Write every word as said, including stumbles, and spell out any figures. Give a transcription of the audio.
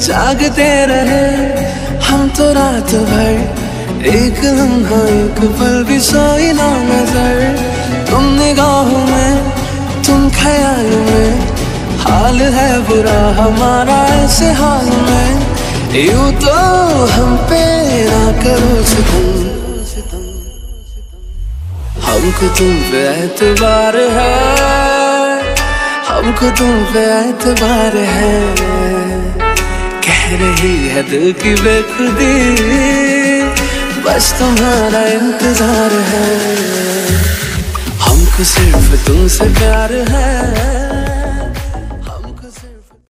जागते रहे हम तो रात भर, एक लम्हा एक पल भी सोई ना नजर। तुम निगाहों में, तुम ख्याल में, हाल है बुरा हमारा ऐसे हाल में। यूं तो हम पे ना करो सितम, हमको तुम पे एतबार है, हमको तुम पे एतबार है। कह रही है दिल की बेखुदी, बस तुम्हारा इंतजार है। हमको सिर्फ तुमसे प्यार है।